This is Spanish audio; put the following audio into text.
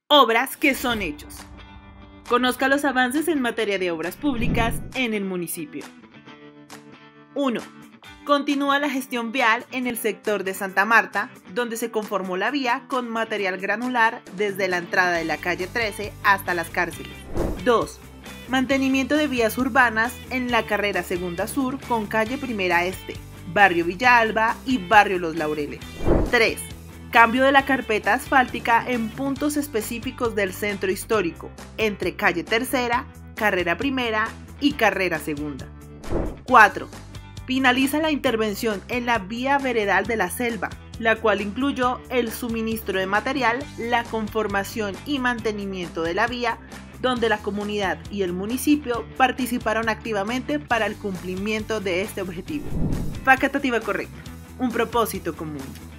Obras que son hechos. Conozca los avances en materia de obras públicas en el municipio. 1. Continúa la gestión vial en el sector de Santa Marta, donde se conformó la vía con material granular desde la entrada de la calle 13 hasta las cárceles. 2. Mantenimiento de vías urbanas en la carrera Segunda Sur con calle Primera Este, barrio Villa Alba y barrio Los Laureles. 3. Cambio de la carpeta asfáltica en puntos específicos del centro histórico, entre calle Tercera, carrera Primera y carrera Segunda. 4. Finaliza la intervención en la vía veredal de la Selva, la cual incluyó el suministro de material, la conformación y mantenimiento de la vía, donde la comunidad y el municipio participaron activamente para el cumplimiento de este objetivo. Facatativa correcta, un propósito común.